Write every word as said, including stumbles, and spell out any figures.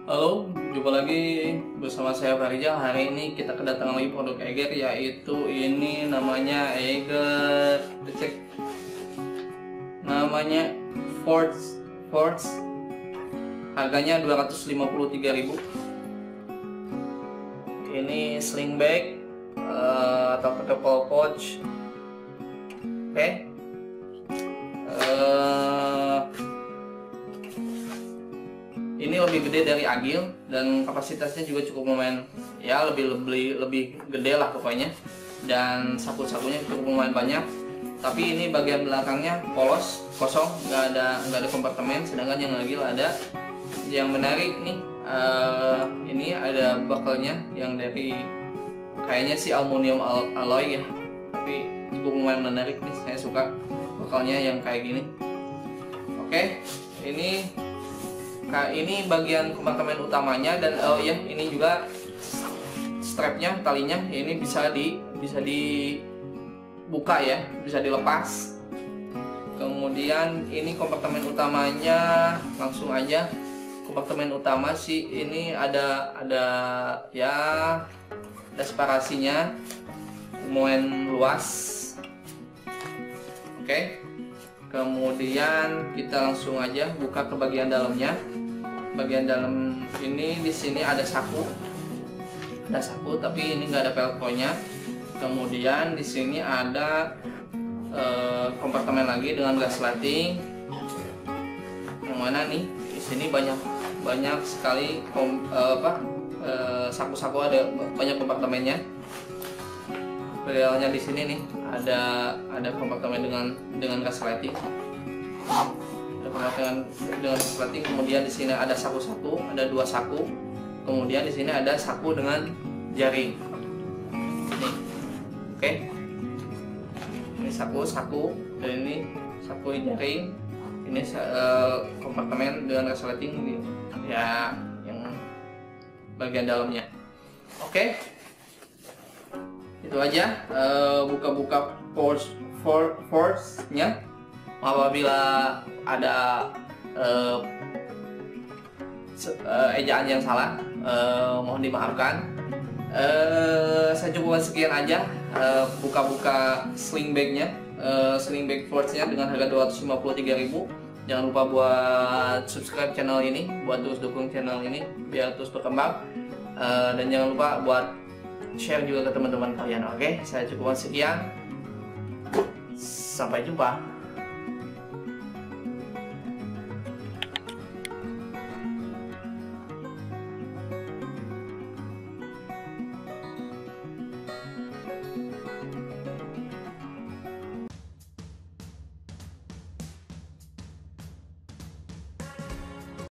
Halo, jumpa lagi bersama saya Farijal. Hari ini kita kedatangan lagi produk Eiger, yaitu ini namanya Eiger, cek namanya Force Force. Harganya dua ratus lima puluh tiga ribu. Ini sling bag uh, atau portable pouch. Oke. Okay. Uh, Ini lebih gede dari Agil dan kapasitasnya juga cukup lumayan, ya lebih lebih lebih gede lah pokoknya. Dan saku-sakunya cukup lumayan banyak. Tapi ini bagian belakangnya polos, kosong, nggak ada nggak ada kompartemen. Sedangkan yang Agil ada. Yang menarik nih, uh, ini ada buckle-nya yang dari kayaknya sih aluminium alloy ya. Tapi cukup lumayan menarik nih, saya suka buckle-nya yang kayak gini. Oke, ini Nah, ini bagian kompartemen utamanya, dan oh ya, ini juga strapnya, talinya ini bisa di bisa dibuka ya, bisa dilepas. Kemudian ini kompartemen utamanya, langsung aja kompartemen utama sih ini ada ada ya ada separasinya, lumayan luas. Oke. Kemudian kita langsung aja buka ke bagian dalamnya. Bagian dalam ini di sini ada saku, ada saku, tapi ini nggak ada velcro-nya. Kemudian di sini ada uh, kompartemen lagi dengan gaslighting. Yang mana nih? Di sini banyak banyak sekali kom, uh, apa saku-saku, uh, ada banyak kompartemennya. Materialnya di sini nih ada ada kompartemen dengan dengan gaslighting. Ada kompartemen dengan gaslighting. Kemudian di sini ada saku-saku, ada dua saku. Kemudian di sini ada saku dengan jaring. Nih, oke. Okay. Ini saku-saku dan ini saku jaring. Ini uh, kompartemen dengan gaslighting ya yang bagian dalamnya. Oke. Okay. Itu aja buka-buka uh, force for force-nya. Apabila ada uh, uh, ejaan yang salah, uh, mohon dimaafkan. Uh, saya cukupkan sekian aja buka-buka uh, sling bag-nya, uh, sling bag force-nya dengan harga dua ratus lima puluh tiga ribu. Jangan lupa buat subscribe channel ini, buat terus dukung channel ini biar terus berkembang. Uh, dan jangan lupa buat share juga ke teman-teman kalian. Oke, saya cukupkan sekian. Sampai jumpa.